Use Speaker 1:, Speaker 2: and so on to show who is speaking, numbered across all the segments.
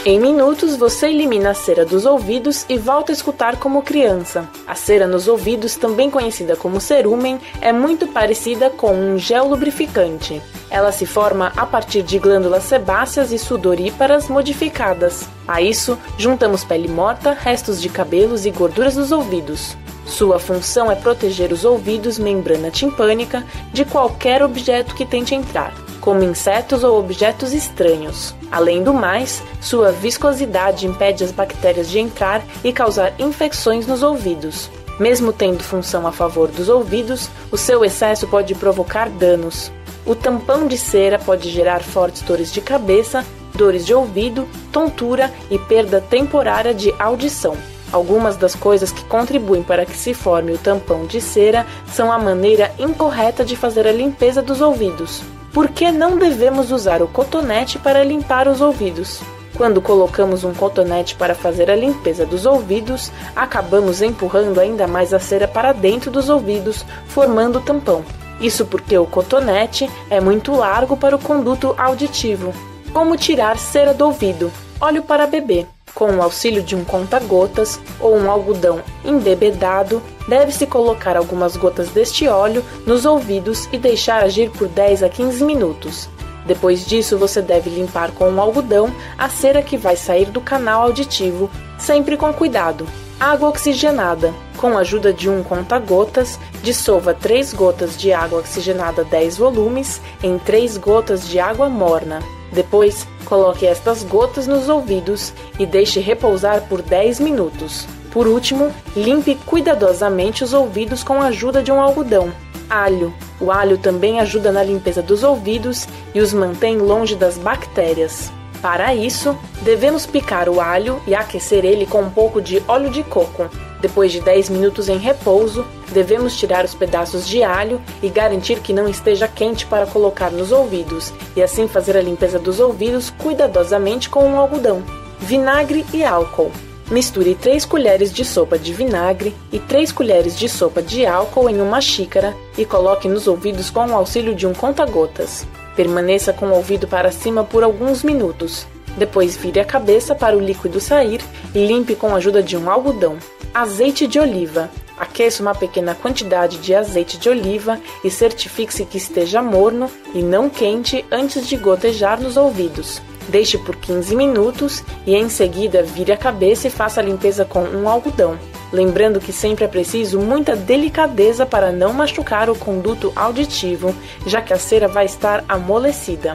Speaker 1: Em minutos, você elimina a cera dos ouvidos e volta a escutar como criança. A cera nos ouvidos, também conhecida como cerúmen, é muito parecida com um gel lubrificante. Ela se forma a partir de glândulas sebáceas e sudoríparas modificadas. A isso, juntamos pele morta, restos de cabelos e gorduras dos ouvidos. Sua função é proteger os ouvidos, membrana timpânica, de qualquer objeto que tente entrar, como insetos ou objetos estranhos. Além do mais, sua viscosidade impede as bactérias de entrar e causar infecções nos ouvidos. Mesmo tendo função a favor dos ouvidos, o seu excesso pode provocar danos. O tampão de cera pode gerar fortes dores de cabeça, dores de ouvido, tontura e perda temporária de audição. Algumas das coisas que contribuem para que se forme o tampão de cera são a maneira incorreta de fazer a limpeza dos ouvidos. Por que não devemos usar o cotonete para limpar os ouvidos? Quando colocamos um cotonete para fazer a limpeza dos ouvidos, acabamos empurrando ainda mais a cera para dentro dos ouvidos, formando o tampão. Isso porque o cotonete é muito largo para o conduto auditivo. Como tirar cera do ouvido? Óleo para bebê. Com o auxílio de um conta-gotas ou um algodão embebedado, deve-se colocar algumas gotas deste óleo nos ouvidos e deixar agir por 10 a 15 minutos. Depois disso, você deve limpar com um algodão a cera que vai sair do canal auditivo, sempre com cuidado. Água oxigenada. Com a ajuda de um conta-gotas, dissolva 3 gotas de água oxigenada 10 volumes em 3 gotas de água morna. Depois, coloque estas gotas nos ouvidos e deixe repousar por 10 minutos. Por último, limpe cuidadosamente os ouvidos com a ajuda de um algodão. Alho. O alho também ajuda na limpeza dos ouvidos e os mantém longe das bactérias. Para isso, devemos picar o alho e aquecer ele com um pouco de óleo de coco. Depois de 10 minutos em repouso, devemos tirar os pedaços de alho e garantir que não esteja quente para colocar nos ouvidos, e assim fazer a limpeza dos ouvidos cuidadosamente com um algodão. Vinagre e álcool. Misture 3 colheres de sopa de vinagre e 3 colheres de sopa de álcool em uma xícara e coloque nos ouvidos com o auxílio de um conta-gotas. Permaneça com o ouvido para cima por alguns minutos. Depois vire a cabeça para o líquido sair e limpe com a ajuda de um algodão. Azeite de oliva. Aqueça uma pequena quantidade de azeite de oliva e certifique-se que esteja morno e não quente antes de gotejar nos ouvidos. Deixe por 15 minutos e em seguida vire a cabeça e faça a limpeza com um algodão. Lembrando que sempre é preciso muita delicadeza para não machucar o conduto auditivo, já que a cera vai estar amolecida.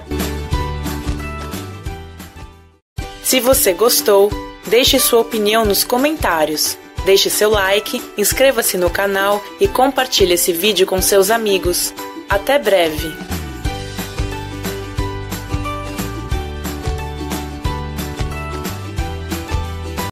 Speaker 1: Se você gostou, deixe sua opinião nos comentários. Deixe seu like, inscreva-se no canal e compartilhe esse vídeo com seus amigos. Até breve!